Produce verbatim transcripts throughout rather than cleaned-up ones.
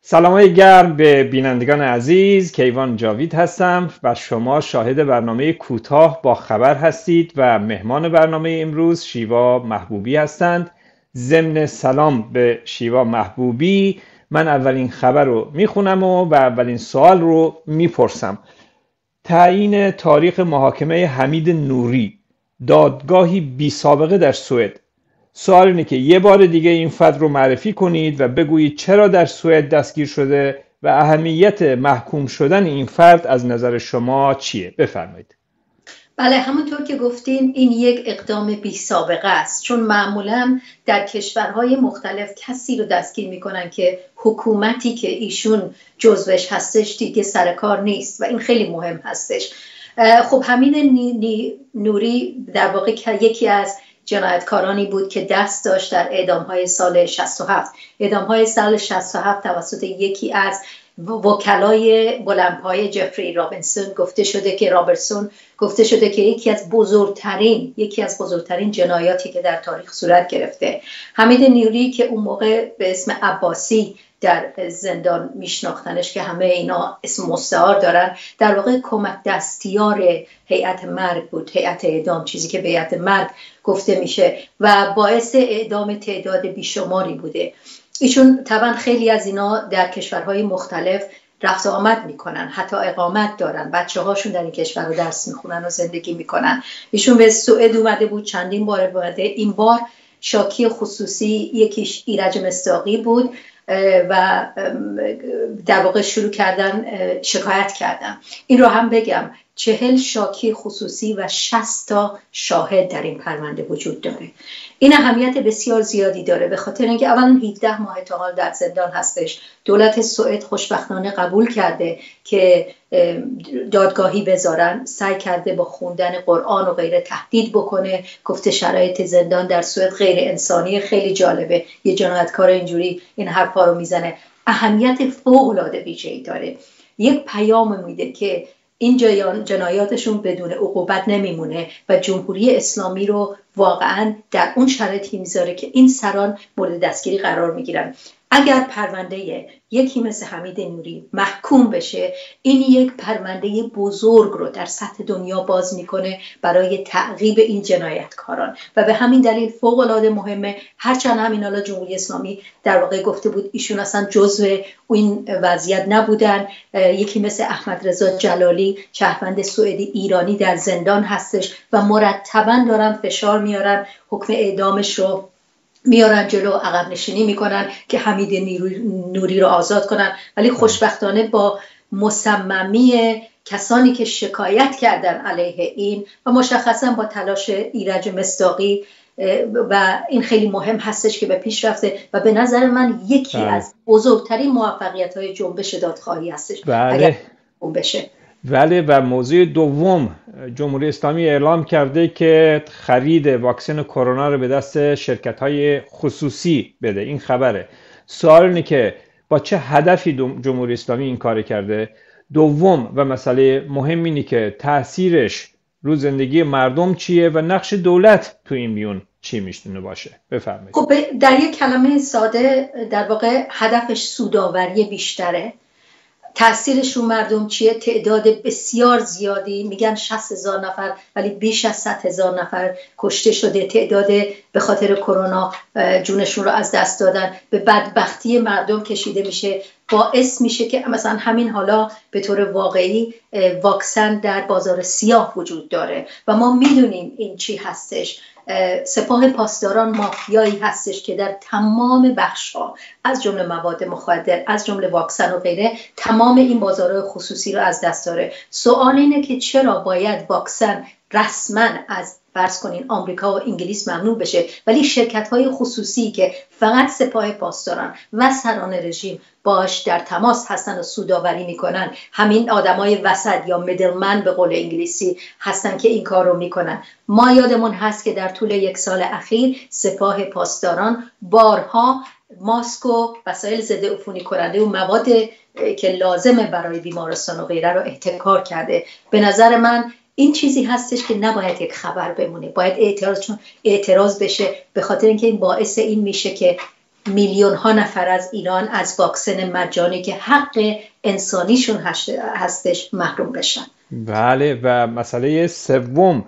سلامای گرم به بینندگان عزیز. کیوان جاوید هستم و شما شاهد برنامه کوتاه با خبر هستید و مهمان برنامه امروز شیوا محبوبی هستند. ضمن سلام به شیوا محبوبی من اولین خبر رو میخونم و, و اولین سوال رو میپرسم. تعیین تاریخ محاکمه حمید نوری، دادگاهی بی سابقه در سوئد. سوال اینه که یه بار دیگه این فرد رو معرفی کنید و بگویید چرا در سوئد دستگیر شده و اهمیت محکوم شدن این فرد از نظر شما چیه؟ بفرمایید. بله، همونطور که گفتین این یک اقدام بی سابقه است، چون معمولا در کشورهای مختلف کسی رو دستگیر میکنن که حکومتی که ایشون جزوش هستش دیگه سر کار نیست و این خیلی مهم هستش. خب حمید نوری در واقع یکی از جنایتکارانی بود که دست داشت در اعدام‌های سال شصت و هفت. اعدام‌های سال شصت و هفت توسط یکی از وکلای بلندپایه جفری رابینسون گفته شده که رابرتسون گفته شده که یکی از بزرگترین یکی از بزرگترین جنایاتی که در تاریخ صورت گرفته. حمید نوری که اون موقع به اسم عباسی در زندان میشناختنش که همه اینا اسم مستعار دارن، در واقع کمک دستیار هیئت مرگ بود، هیئت اعدام، چیزی که به هیئت مرگ گفته میشه و باعث اعدام تعداد بیشماری بوده. ایشون طبعا خیلی از اینا در کشورهای مختلف رفت و آمد میکنن، حتی اقامت دارن، بچه هاشون در این کشور رو درس میخونن و زندگی میکنن. ایشون به سوئد اومده بود، چندین بار اومده. این بار شاکی خصوصی یکیش ایرج مصداقی بود و در واقع شروع کردن شکایت کردن. این رو هم بگم چهل شاکی خصوصی و شصت تا شاهد در این پرونده وجود داره. این اهمیت بسیار زیادی داره به خاطر اینکه اولا هفده ماه تا حال در زندان هستش. دولت سوئد خوشبختانه قبول کرده که دادگاهی بذارن، سعی کرده با خوندن قرآن و غیره تهدید بکنه، گفته شرایط زندان در سوئد غیر انسانی. خیلی جالبه یه جنایتکار اینجوری این حرفا رو میزنه. اهمیت فوق العاده ویژه‌ای داره. یک پیام میده که این جنایاتشون بدون عقوبت نمیمونه و جمهوری اسلامی رو واقعا در اون شرایطی میذاره که این سران مورد دستگیری قرار میگیرن. اگر پرونده یکی مثل حمید نوری محکوم بشه، این یک پرونده بزرگ رو در سطح دنیا باز میکنه برای تعقیب این جنایتکاران و به همین دلیل فوق العاده مهمه. هرچند همین حالا جمهوری اسلامی در واقع گفته بود ایشون اصلا جزو این وضعیت نبودن. یکی مثل احمد رضا جلالی شهروند سوئدی ایرانی در زندان هستش و مرتبا دارن فشار میارن حکم اعدامش رو میارن جلو، عقب نشینی میکنن که حمید نوری رو آزاد کنن. ولی خوشبختانه با مصممی کسانی که شکایت کردن علیه این و مشخصا با تلاش ایرج مصداقی و این خیلی مهم هستش که به پیش رفته و به نظر من یکی بله. از بزرگترین موفقیت‌های جنبش دادخواهی هستش. بله. اگر اون بشه. بله. و موضوع دوم، جمهوری اسلامی اعلام کرده که خرید واکسن کرونا رو به دست شرکت‌های خصوصی بده. این خبره. سوال اینه که با چه هدفی جمهوری اسلامی این کار کرده؟ دوم و مسئله مهم اینه که تأثیرش رو زندگی مردم چیه و نقش دولت تو این میون چی میشتونه باشه؟ بفرمایید. خب در یک کلمه ساده در واقع هدفش سودآوری بیشتره. تأثیرش رو مردم چیه؟ تعداد بسیار زیادی، میگن شصت هزار نفر ولی بیش از صد هزار نفر کشته شده، تعداد به خاطر کرونا جونشون رو از دست دادن، به بدبختی مردم کشیده میشه، باعث میشه که مثلا همین حالا به طور واقعی واکسن در بازار سیاه وجود داره و ما میدونیم این چی هستش. سپاه پاسداران مافیایی هستش که در تمام بخش‌ها از جمله مواد مخدر، از جمله واکسن و غیره، تمام این بازارهای خصوصی رو از دست داره. سوال اینه که چرا باید واکسن رسما از فرض کنین آمریکا و انگلیس ممنوع بشه ولی شرکت‌های خصوصی که فقط سپاه پاسداران و سران رژیم باش در تماس هستن و سودآوری میکنن، همین آدمای وسط یا میدلمن به قول انگلیسی هستن که این کار رو میکنن. ما یادمون هست که در طول یک سال اخیر سپاه پاسداران بارها ماسک و وسایل ضد عفونی کننده و مواد که لازمه برای بیمارستان و غیره رو احتکار کرده. به نظر من این چیزی هستش که نباید یک خبر بمونه، باید اعتراض چون اعتراض بشه، به خاطر اینکه این باعث این میشه که میلیون ها نفر از ایران از واکسن مجانی که حق انسانیشون هستش محروم بشن. بله. و مسئله سوم،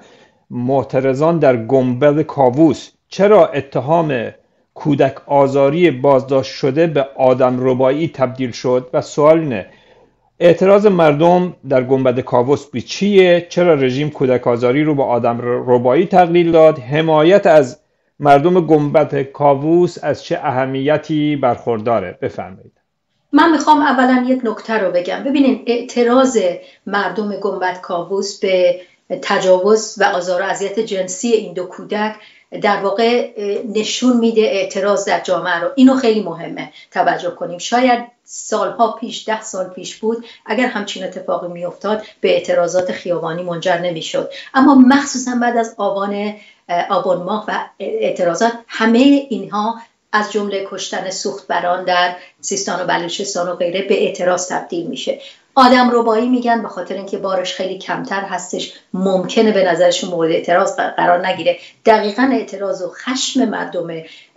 معترضان در گنبد کاووس چرا اتهام کودک آزاری بازداشت شده به آدم ربایی تبدیل شد؟ و سوال اینه اعتراض مردم در گنبد کاووس به چیه؟ چرا رژیم کودک آزاری رو به آدم ربایی تقلیل داد؟ حمایت از مردم گنبد کاووس از چه اهمیتی برخورداره؟ بفرمایید. من میخوام اولا یک نکته رو بگم. ببینین، اعتراض مردم گنبد کاووس به تجاوز و آزار و اذیت جنسی این دو کودک در واقع نشون میده اعتراض در جامعه رو. اینو خیلی مهمه توجه کنیم. شاید سالها پیش، ده سال پیش بود، اگر همچین اتفاقی میافتاد به اعتراضات خیابانی منجر نمیشد. اما مخصوصا بعد از آبان آبان ماه و اعتراضات، همه اینها از جمله کشتن سوختبران در سیستان و بلوچستان و غیره به اعتراض تبدیل میشه. آدم ربایی میگن به خاطر اینکه بارش خیلی کمتر هستش، ممکنه به نظرشون مورد اعتراض قرار نگیره. دقیقاً اعتراض و خشم مردم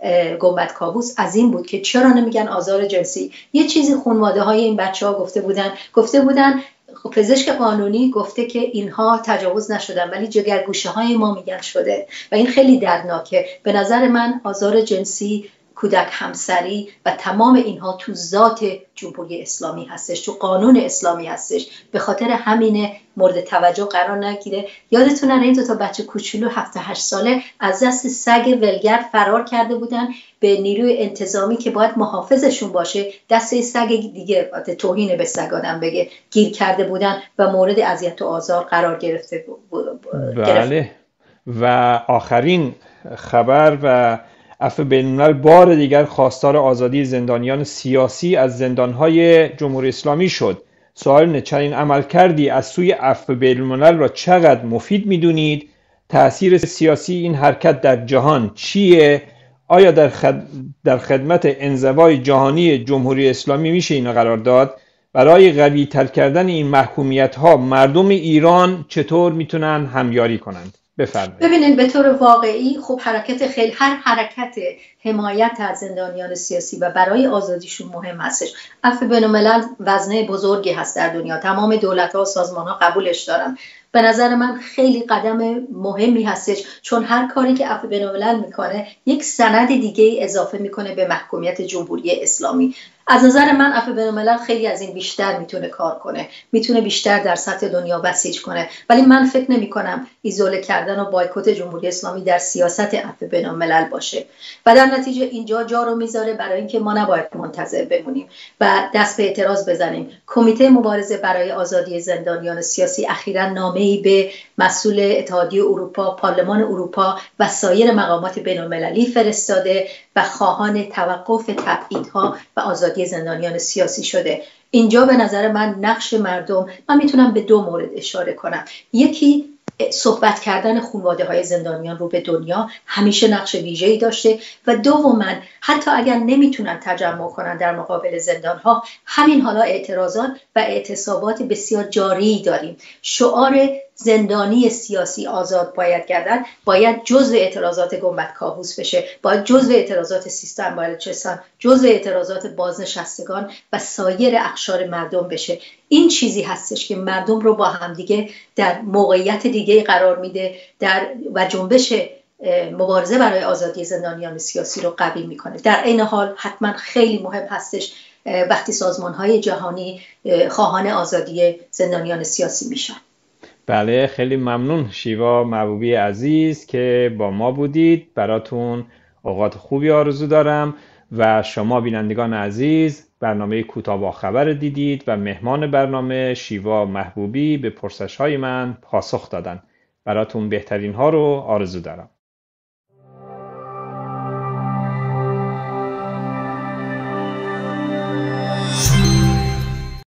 گنبد کاووس از این بود که چرا نمیگن آزار جنسی. یه چیزی خانواده های این بچه ها گفته بودن گفته بودن پزشک قانونی گفته که اینها تجاوز نشدن، ولی جگرگوشه های ما میگن شده و این خیلی دردناکه. به نظر من آزار جنسی، کودک همسری و تمام اینها تو ذات جمهوری اسلامی هستش، تو قانون اسلامی هستش. به خاطر همینه مورد توجه قرار نگیره. یادتون نره این دو تا بچه کوچولو هفت هشت ساله از دست سگ ولگرد فرار کرده بودن به نیروی انتظامی که باید محافظشون باشه، دست سگ دیگه، توهین به سگ آدم بگه، گیر کرده بودن و مورد اذیت و آزار قرار گرفته بود. بله. و آخرین خبر و عفو بین‌الملل بار دیگر خواستار آزادی زندانیان سیاسی از زندانهای جمهوری اسلامی شد. سوال اینه چنین عمل کردی از سوی عفو بین‌الملل را چقدر مفید می‌دونید؟ تأثیر سیاسی این حرکت در جهان چیه؟ آیا در, خد... در خدمت انزوای جهانی جمهوری اسلامی میشه اینو قرار داد؟ برای قوی تر کردن این محکومیت‌ها مردم ایران چطور میتونن همیاری کنند؟ بفرمایید. ببینید، به طور واقعی خب حرکت خیلی هر حرکت حمایت از زندانیان سیاسی و برای آزادیشون مهم هستش. عفو بین‌الملل وزنه بزرگی هست در دنیا، تمام دولت‌ها و سازمان‌ها قبولش دارن. به نظر من خیلی قدم مهمی هستش، چون هر کاری که عفو بین‌الملل میکنه یک سند دیگه اضافه میکنه به محکومیت جمهوری اسلامی. از نظر من عفو بین‌الملل خیلی از این بیشتر میتونه کار کنه، میتونه بیشتر در سطح دنیا بسیج کنه، ولی من فکر نمی کنم ایزوله کردن و بایکوت جمهوری اسلامی در سیاست عفو بین‌الملل باشه و در نتیجه اینجا جا رو میذاره برای اینکه ما نباید منتظر بمونیم و دست به اعتراض بزنیم. کمیته مبارزه برای آزادی زندانیان سیاسی اخیراً نامه‌ای به مسئول اتحادیه اروپا، پارلمان اروپا و سایر مقامات بین‌المللی فرستاده و خواهان توقف تبعیدها و آزادی زندانیان سیاسی شده. اینجا به نظر من نقش مردم، من میتونم به دو مورد اشاره کنم. یکی صحبت کردن خانواده های زندانیان رو به دنیا همیشه نقش ویژه‌ای داشته و دوما حتی اگر نمیتونن تجمع کنن در مقابل زندان ها، همین حالا اعتراضات و اعتصابات بسیار جاری داریم. شعار زندانی سیاسی آزاد باید گردد باید جزء اعتراضات گنبد کاووس بشه، باید جزء اعتراضات سیستان بلوچستان، جزء اعتراضات بازنشستگان و سایر اقشار مردم بشه. این چیزی هستش که مردم رو با همدیگه در موقعیت دیگه قرار میده در و جنبش مبارزه برای آزادی زندانیان سیاسی رو قوی میکنه. در این حال حتما خیلی مهم هستش وقتی سازمان‌های جهانی خواهان آزادی زندانیان سیاسی میشن. بله، خیلی ممنون شیوا محبوبی عزیز که با ما بودید. براتون اوقات خوبی آرزو دارم و شما بینندگان عزیز برنامه کوتاه با خبر دیدید و مهمان برنامه شیوا محبوبی به پرسش‌های من پاسخ دادن. براتون بهترین ها رو آرزو دارم.